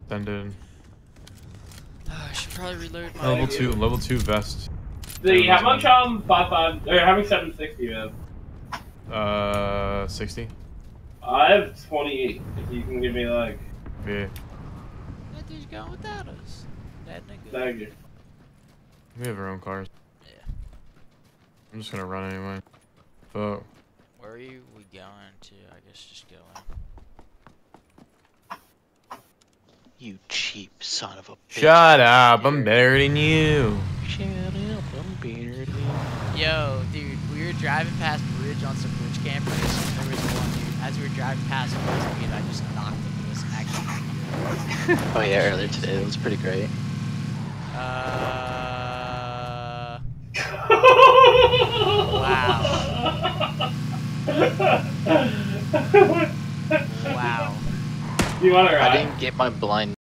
Extended. I should probably reload my Level 2 vest. How much 5.5 or having 760 man? 60. I have 28. If you can give me like. Yeah. That dude's going without us. That nigga. Thank you. We have our own cars. Yeah. I'm just gonna run anyway. But where are we going to? I guess just go in. You cheap son of a bitch. Shut up! I'm better than you. Shut up! I'm better than you. Yo, dude, we were driving past bridge on some bridge campers. And there was one dude. As we were driving past him, I just knocked him. It was actually. Oh yeah, earlier today it was pretty great. Wow. Wow. You want to ride? I didn't get my blind